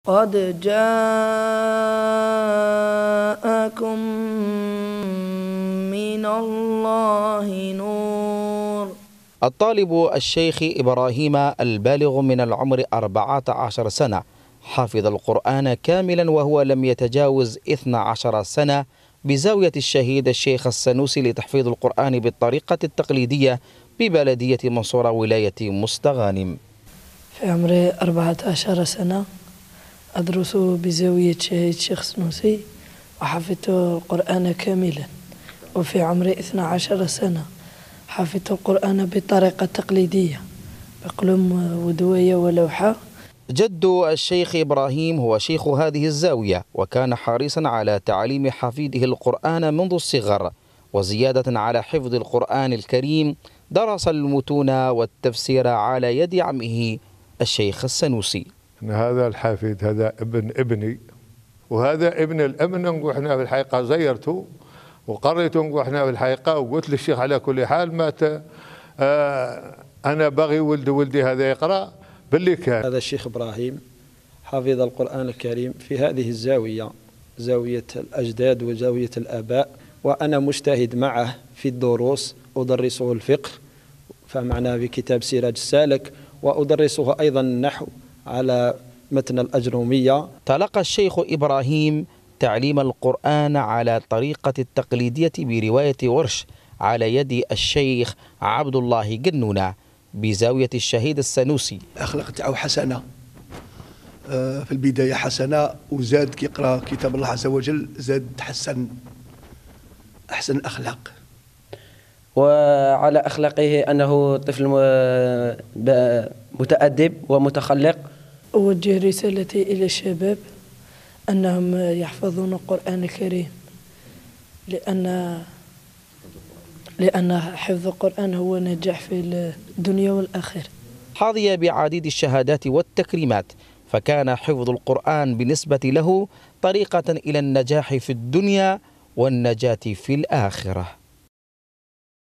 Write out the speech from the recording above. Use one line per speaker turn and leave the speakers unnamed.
قد جاءكم من الله نور.
الطالب الشيخ إبراهيم البالغ من العمر 14 سنة حافظ القرآن كاملا وهو لم يتجاوز 12 سنة بزاوية الشهيد الشيخ السنوسي لتحفيظ القرآن بالطريقة التقليدية ببلدية منصورة ولاية مستغانم.
في عمري 14 سنة أدرس بزاوية شهيد الشيخ السنوسي وحفظت القرآن كاملا. وفي عمري 12 سنة حفظت القرآن بالطريقة التقليدية بقلم ودوية ولوحة.
جد الشيخ إبراهيم هو شيخ هذه الزاوية، وكان حريصا على تعليم حفيده القرآن منذ الصغر، وزيادة على حفظ القرآن الكريم درس المتون والتفسير على يد عمه الشيخ السنوسي.
هذا الحفيد هذا ابن ابني وهذا ابن الابن. نقول احنا في الحقيقة زيرته وقريته نقول احنا في الحقيقة، وقلت للشيخ على كل حال مات أنا بغي ولدي هذا يقرأ باللي كان.
هذا الشيخ إبراهيم حافظ القرآن الكريم في هذه الزاوية، زاوية الأجداد وزاوية الآباء، وأنا مجتهد معه في الدروس، أدرسه الفقه فمعنا بكتاب سراج السالك، وأدرسه أيضا النحو على متن الأجرومية.
تلقى الشيخ إبراهيم تعليم القرآن على طريقة التقليدية برواية ورش على يد الشيخ عبد الله قنونة بزاوية الشهيد السنوسي.
أخلاق تاعو حسنة، في البداية حسنة، وزاد كيقرأ كتاب الله عز وجل زاد تحسن أحسن الأخلاق.
وعلى أخلاقه أنه طفل متأدب ومتخلق.
أوجه رسالتي إلى الشباب أنهم يحفظون القرآن الكريم، لأن حفظ القرآن هو نجاح في الدنيا والآخرة.
حظي بعديد الشهادات والتكريمات، فكان حفظ القرآن بالنسبة له طريقة إلى النجاح في الدنيا والنجاة في الآخرة.